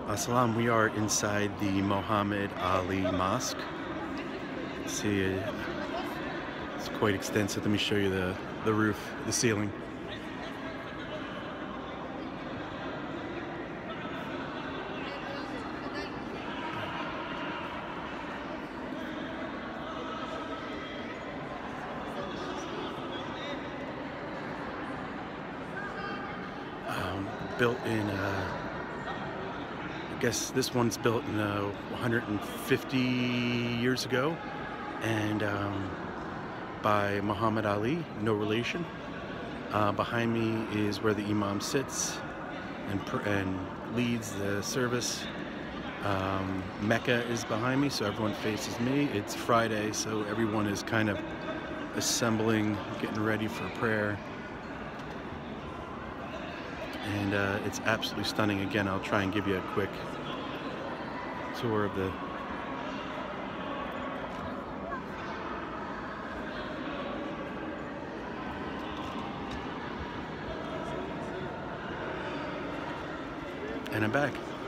Assalam, we are inside the Muhammad Ali Mosque. See, it's quite extensive. Let me show you the roof, the ceiling. Built in, I guess this one's built in 150 years ago, and by Muhammad Ali, no relation. Behind me is where the Imam sits and leads the service. Mecca is behind me, so everyone faces me. It's Friday, so everyone is kind of assembling, getting ready for prayer. And it's absolutely stunning. Again, I'll try and give you a quick tour of the and I'm back.